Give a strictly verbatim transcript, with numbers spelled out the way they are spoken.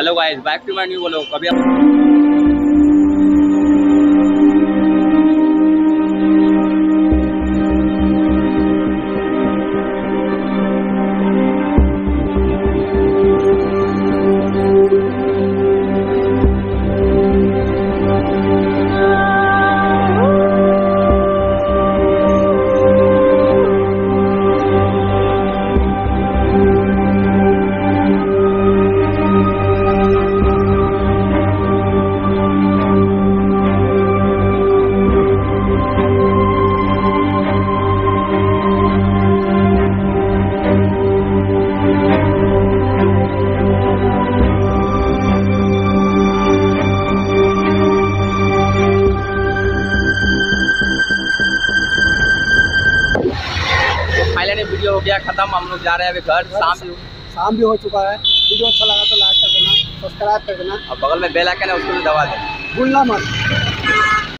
Hello guys, back to my new vlog. कभी finally video हो गया खत्म। हम लोग जा रहे हैं अभी घर। शाम भी शाम भी हो चुका है। वीडियो अच्छा लगा तो लाइक कर देना, सब्सक्राइब कर देना और बगल में बेल आइकन है उसको भी दबा देना, भूलना मत।